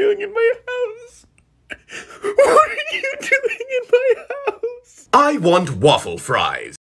doing in my house? What are you doing in my house? I want waffle fries.